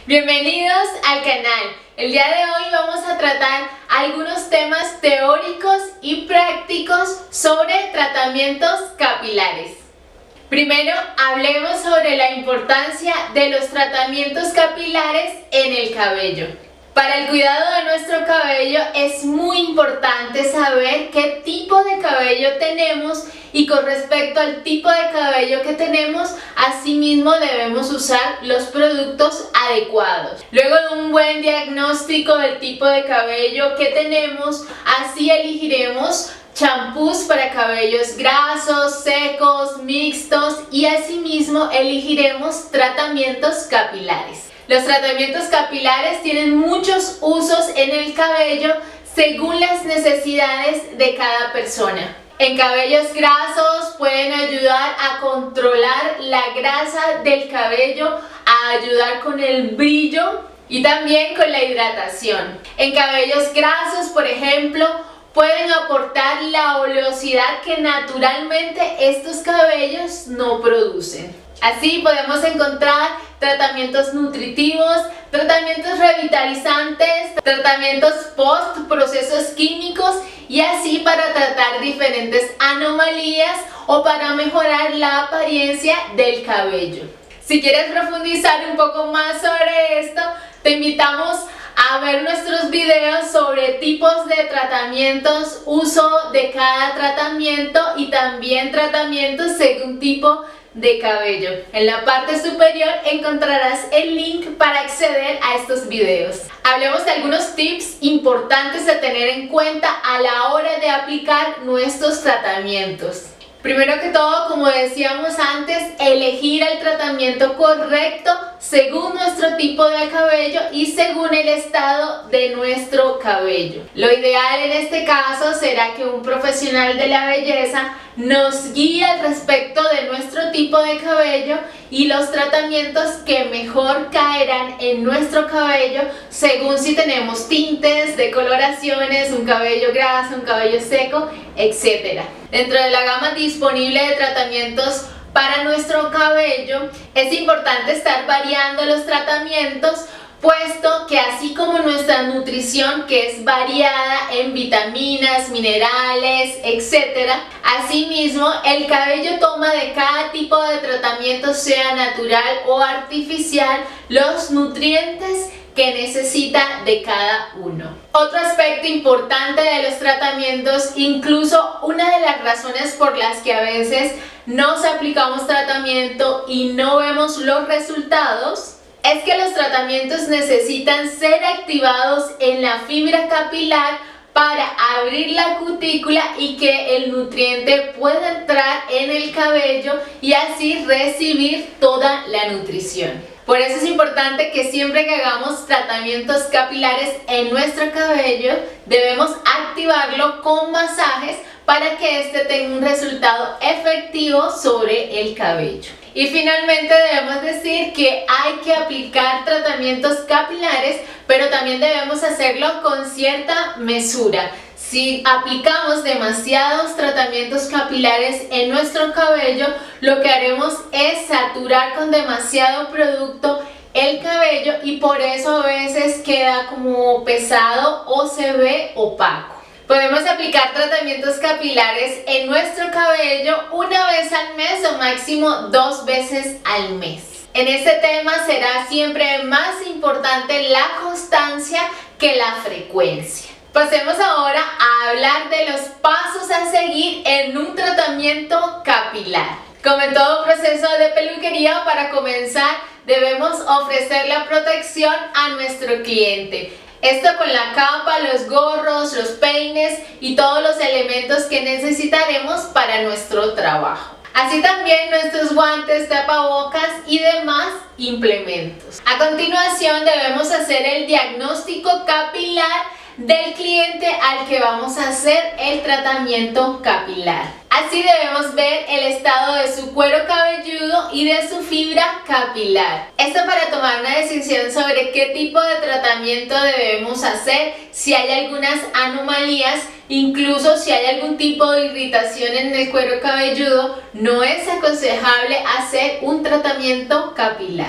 Bienvenidos al canal. El día de hoy vamos a tratar algunos temas teóricos y prácticos sobre tratamientos capilares. Primero, hablemos sobre la importancia de los tratamientos capilares en el cabello. Para el cuidado de nuestro cabello es muy importante saber qué tipo de cabello tenemos y con respecto al tipo de cabello que tenemos, asimismo debemos usar los productos adecuados. Luego de un buen diagnóstico del tipo de cabello que tenemos, así elegiremos champús para cabellos grasos, secos, mixtos y asimismo elegiremos tratamientos capilares. Los tratamientos capilares tienen muchos usos en el cabello según las necesidades de cada persona. En cabellos grasos pueden ayudar a controlar la grasa del cabello, a ayudar con el brillo y también con la hidratación. En cabellos grasos, por ejemplo, pueden aportar la oleosidad que naturalmente estos cabellos no producen. Así podemos encontrar tratamientos nutritivos, tratamientos revitalizantes, tratamientos post procesos químicos y así para tratar diferentes anomalías o para mejorar la apariencia del cabello. Si quieres profundizar un poco más sobre esto, te invitamos a ver nuestros videos sobre tipos de tratamientos, uso de cada tratamiento y también tratamientos según tipo de cabello. En la parte superior encontrarás el link para acceder a estos videos. Hablemos de algunos tips importantes a tener en cuenta a la hora de aplicar nuestros tratamientos. Primero que todo, como decíamos antes, elegir el tratamiento correcto según nuestro tipo de cabello y según el estado de nuestro cabello. Lo ideal en este caso será que un profesional de la belleza nos guíe al respecto de nuestro tipo de cabello y los tratamientos que mejor caerán en nuestro cabello según si tenemos tintes, decoloraciones, un cabello graso, un cabello seco, etc. Dentro de la gama disponible de tratamientos para nuestro cabello, es importante estar variando los tratamientos, puesto que así como nuestra nutrición, que es variada en vitaminas, minerales, etc., asimismo el cabello toma de cada tipo de tratamiento, sea natural o artificial, los nutrientes que necesita de cada uno. Otro aspecto importante de los tratamientos, incluso una de las razones por las que a veces nos aplicamos tratamiento y no vemos los resultados, es que los tratamientos necesitan ser activados en la fibra capilar para abrir la cutícula y que el nutriente pueda entrar en el cabello y así recibir toda la nutrición. Por eso es importante que siempre que hagamos tratamientos capilares en nuestro cabello, debemos activarlo con masajes para que este tenga un resultado efectivo sobre el cabello. Y finalmente debemos decir que hay que aplicar tratamientos capilares, pero también debemos hacerlo con cierta mesura. Si aplicamos demasiados tratamientos capilares en nuestro cabello, lo que haremos es saturar con demasiado producto el cabello y por eso a veces queda como pesado o se ve opaco. Podemos aplicar tratamientos capilares en nuestro cabello una vez al mes o máximo 2 veces al mes. En este tema será siempre más importante la constancia que la frecuencia. Pasemos ahora a hablar de los pasos a seguir en un tratamiento capilar. Como en todo proceso de peluquería, para comenzar debemos ofrecer la protección a nuestro cliente. Esto con la capa, los gorros, los peines y todos los elementos que necesitaremos para nuestro trabajo. Así también nuestros guantes, tapabocas y demás implementos. A continuación debemos hacer el diagnóstico capilar del cliente al que vamos a hacer el tratamiento capilar. Así debemos ver el estado de su cuero cabelludo y de su fibra capilar. Esto para tomar una decisión sobre qué tipo de tratamiento debemos hacer, si hay algunas anomalías, incluso si hay algún tipo de irritación en el cuero cabelludo, no es aconsejable hacer un tratamiento capilar.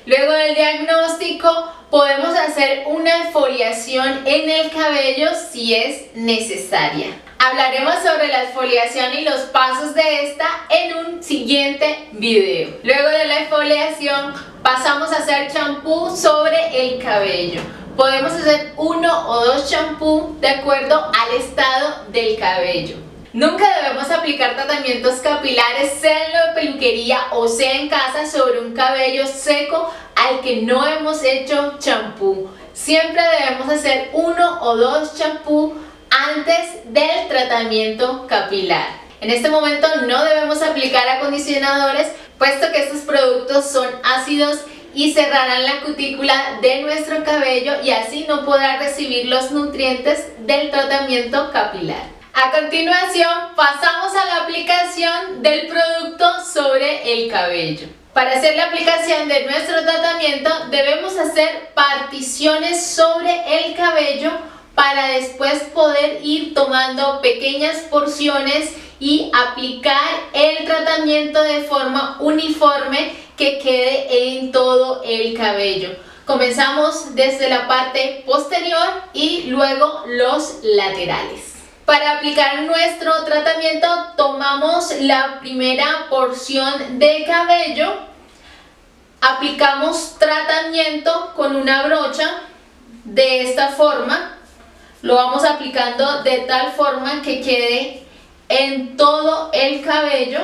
Luego del diagnóstico, podemos hacer una exfoliación en el cabello si es necesaria. Hablaremos sobre la exfoliación y los pasos de esta en un siguiente video. Luego de la exfoliación, pasamos a hacer champú sobre el cabello. Podemos hacer 1 o 2 champús de acuerdo al estado del cabello. Nunca debemos aplicar tratamientos capilares, sea en la peluquería o sea en casa, sobre un cabello seco al que no hemos hecho champú. Siempre debemos hacer 1 o 2 champús antes del tratamiento capilar. En este momento no debemos aplicar acondicionadores, puesto que estos productos son ácidos y cerrarán la cutícula de nuestro cabello y así no podrá recibir los nutrientes del tratamiento capilar. A continuación, pasamos a la aplicación del producto sobre el cabello. Para hacer la aplicación de nuestro tratamiento, debemos hacer particiones sobre el cabello para después poder ir tomando pequeñas porciones y aplicar el tratamiento de forma uniforme que quede en todo el cabello. Comenzamos desde la parte posterior y luego los laterales. Para aplicar nuestro tratamiento, tomamos la primera porción de cabello, aplicamos tratamiento con una brocha de esta forma, lo vamos aplicando de tal forma que quede en todo el cabello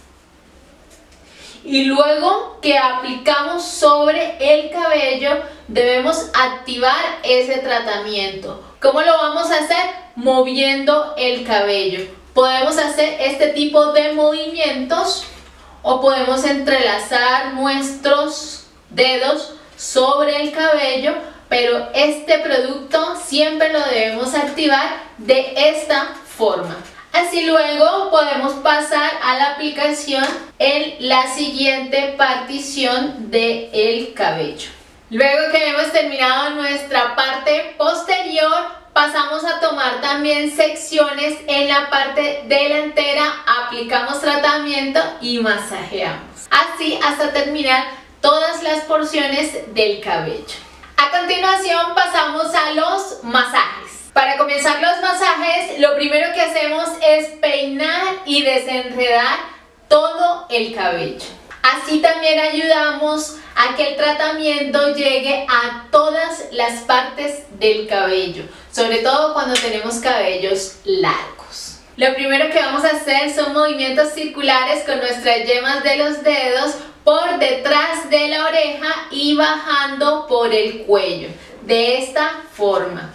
y luego que aplicamos sobre el cabello debemos activar ese tratamiento. ¿Cómo lo vamos a hacer? Moviendo el cabello. Podemos hacer este tipo de movimientos o podemos entrelazar nuestros dedos sobre el cabello, pero este producto siempre lo debemos activar de esta forma. Así luego podemos pasar a la aplicación en la siguiente partición del cabello. Luego que hemos terminado nuestra parte posterior, pasamos a tomar también secciones en la parte delantera, aplicamos tratamiento y masajeamos. Así hasta terminar todas las porciones del cabello. A continuación pasamos a los masajes. Para comenzar los masajes, lo primero que hacemos es peinar y desenredar todo el cabello. Así también ayudamos a que el tratamiento llegue a todas las partes del cabello, sobre todo cuando tenemos cabellos largos. Lo primero que vamos a hacer son movimientos circulares con nuestras yemas de los dedos por detrás de la oreja y bajando por el cuello, de esta forma.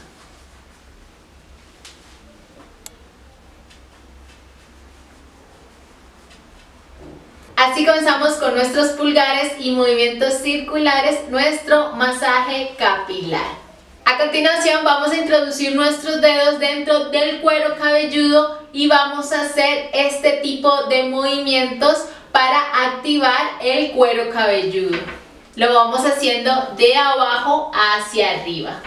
Así comenzamos con nuestros pulgares y movimientos circulares nuestro masaje capilar. A continuación vamos a introducir nuestros dedos dentro del cuero cabelludo y vamos a hacer este tipo de movimientos para activar el cuero cabelludo. Lo vamos haciendo de abajo hacia arriba.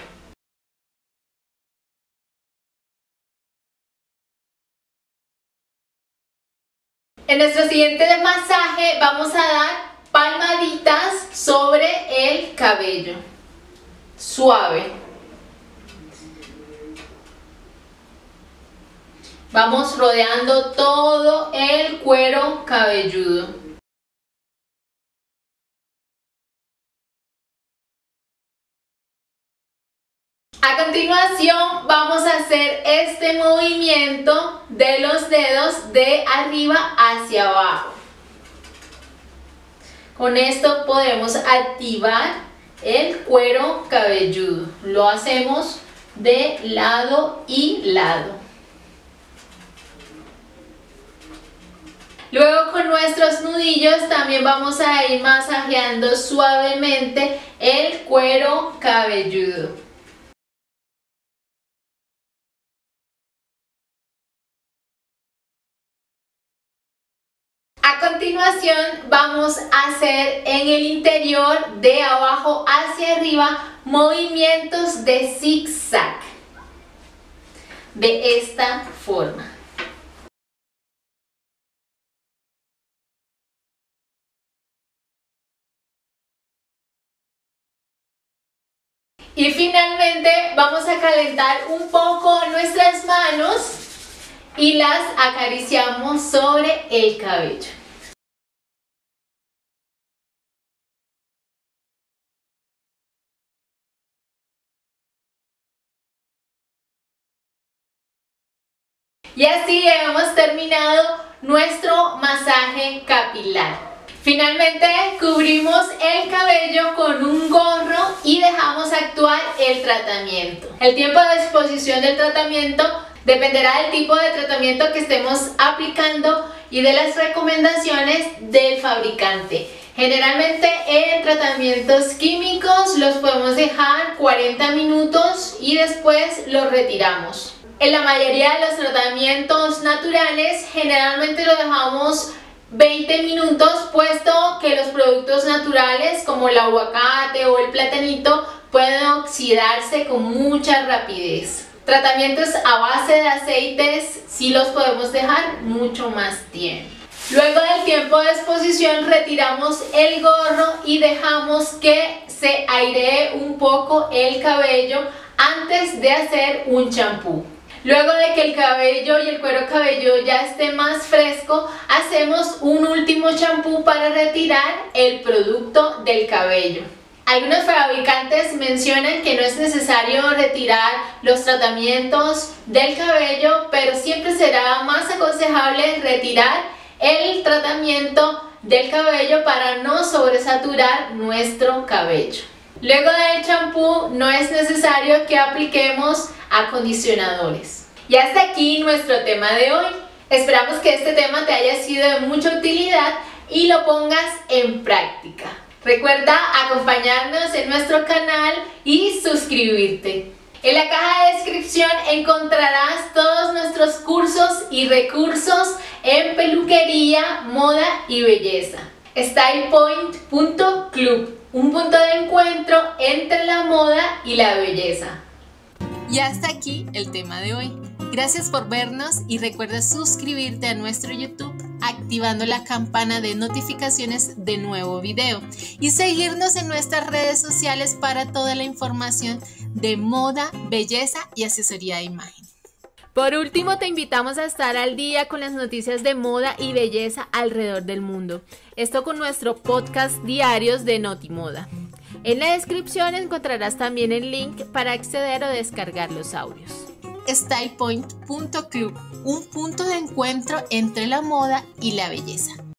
En nuestro siguiente masaje vamos a dar palmaditas sobre el cabello, suave. Vamos rodeando todo el cuero cabelludo. A continuación vamos a hacer este movimiento de los dedos de arriba hacia abajo. Con esto podemos activar el cuero cabelludo. Lo hacemos de lado y lado. Luego con nuestros nudillos también vamos a ir masajeando suavemente el cuero cabelludo. A continuación vamos a hacer en el interior de abajo hacia arriba movimientos de zigzag de esta forma. Y finalmente vamos a calentar un poco nuestras manos y las acariciamos sobre el cabello. Y así hemos terminado nuestro masaje capilar. Finalmente cubrimos el cabello con un gorro y dejamos actuar el tratamiento. El tiempo de exposición del tratamiento dependerá del tipo de tratamiento que estemos aplicando y de las recomendaciones del fabricante. Generalmente en tratamientos químicos los podemos dejar 40 minutos y después los retiramos. En la mayoría de los tratamientos naturales generalmente lo dejamos 20 minutos, puesto que los productos naturales como el aguacate o el platanito pueden oxidarse con mucha rapidez. Tratamientos a base de aceites sí los podemos dejar mucho más tiempo. Luego del tiempo de exposición retiramos el gorro y dejamos que se airee un poco el cabello antes de hacer un champú. Luego de que el cabello y el cuero cabelludo ya esté más fresco, hacemos un último champú para retirar el producto del cabello. Algunos fabricantes mencionan que no es necesario retirar los tratamientos del cabello, pero siempre será más aconsejable retirar el tratamiento del cabello para no sobresaturar nuestro cabello. Luego del champú no es necesario que apliquemos acondicionadores. Y hasta aquí nuestro tema de hoy. Esperamos que este tema te haya sido de mucha utilidad y lo pongas en práctica. Recuerda acompañarnos en nuestro canal y suscribirte. En la caja de descripción encontrarás todos nuestros cursos y recursos en peluquería, moda y belleza. StylePoint.club, un punto de encuentro entre la moda y la belleza. Y hasta aquí el tema de hoy. Gracias por vernos y recuerda suscribirte a nuestro YouTube activando la campana de notificaciones de nuevo video y seguirnos en nuestras redes sociales para toda la información de moda, belleza y asesoría de imagen. Por último, te invitamos a estar al día con las noticias de moda y belleza alrededor del mundo. Esto con nuestro podcast diarios de Notimoda. En la descripción encontrarás también el link para acceder o descargar los audios. StylePoint.club, un punto de encuentro entre la moda y la belleza.